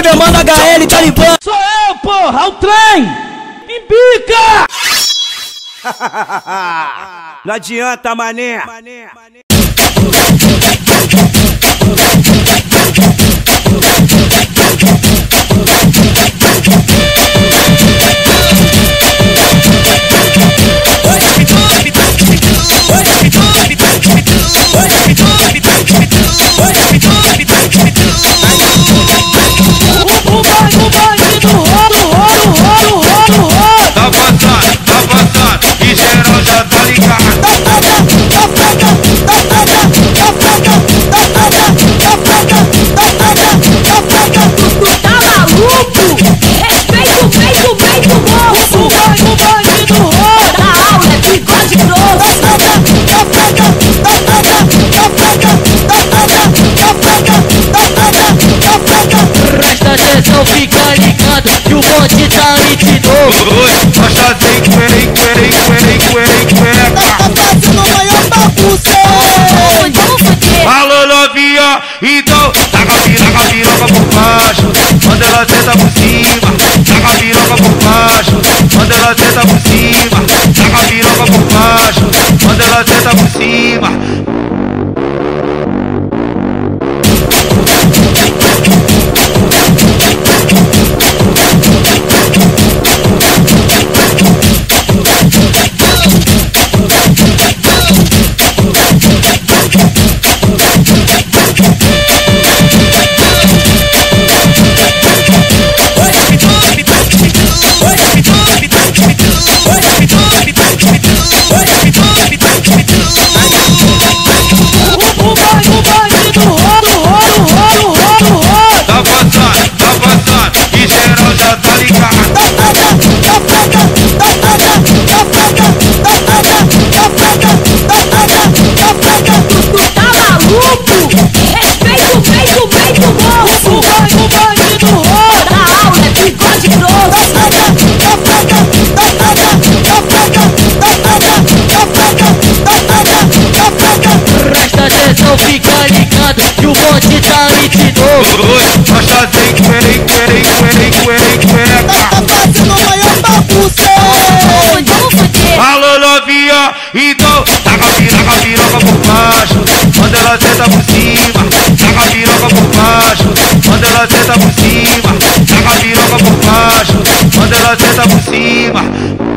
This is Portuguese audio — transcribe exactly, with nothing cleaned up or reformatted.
meu mano H L Talibã. Sou eu, porra, o trem! Me bica! Não adianta, mané. Tá passando, tá passando, e geral já tá ligado. Tá maluco? Respeita o peito, o peito moço. O bandido roda, a aula é bigode grosso. Presta atenção, fica ligado que o bonde tá aí de novo. Oi, faixa sem querer, querer, querer, querer, querer. Tá fazendo a maior bagunça. Alô novinha, então taca a piroca, a piroca por baixo. Quando ela senta por cima, taca a piroca por baixo. Quando ela senta por cima, taca a piroca por baixo. Quando ela senta por cima. Tá passando, tá passando, e geral já tá ligado. Tá maluco? Respeita o peito, o peito moço. O bandido roda, a aula é bigode grosso. Presta atenção, fica ligado que o bonde tá aí de novo. Oi, faixa sem querer, querer, querer, querer, querer. Tá fazendo a maior bagunça. Alô novinha, então taca a piroca, a piroca por baixo. Quando ela senta por cima, taca a piroca por baixo. Quando ela senta por cima, taca a piroca por baixo. Quando ela senta por cima.